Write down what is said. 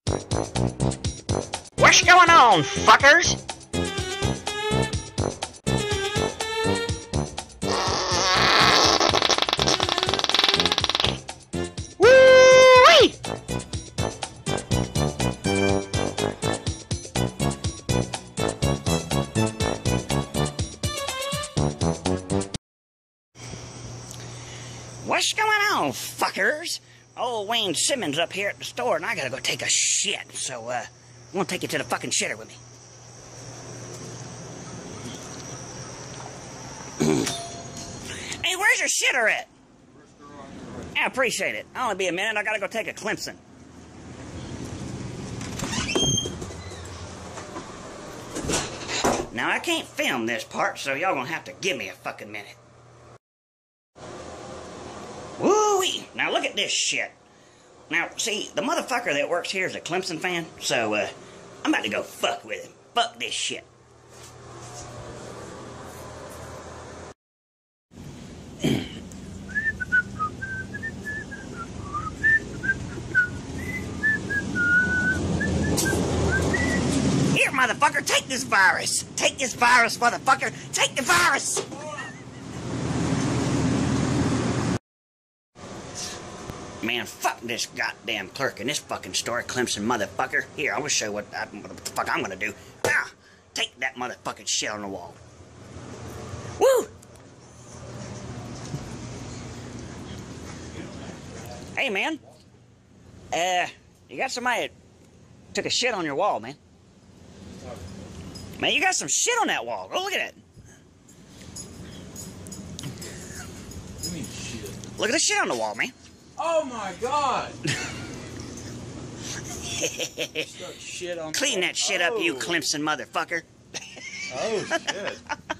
What's going on, fuckers? Woo-wee! What's going on, fuckers? Old Wayne Simmons up here at the store, and I gotta go take a shit, so, I'm gonna take you to the fucking shitter with me. Hey, where's your shitter at? I appreciate it. I'll only be a minute, I gotta go take a Clemson. Now, I can't film this part, so y'all gonna have to give me a fucking minute. Woo-wee! Now look at this shit. Now, see, the motherfucker that works here is a Clemson fan, so, I'm about to go fuck with him. Fuck this shit. Here, motherfucker, take this virus. Take this virus, motherfucker. Take the virus. Man, fuck this goddamn clerk in this fucking store, Clemson motherfucker. Here, I'm gonna show you what the fuck I'm gonna do. Ah, take that motherfucking shit on the wall. Woo! Hey, man. You got somebody that took a shit on your wall, man. Man, you got some shit on that wall. Go look at it. What do you mean shit? Look at the shit on the wall, man. Oh my god! Shit on Clean that shit up, you Clemson motherfucker. Oh shit.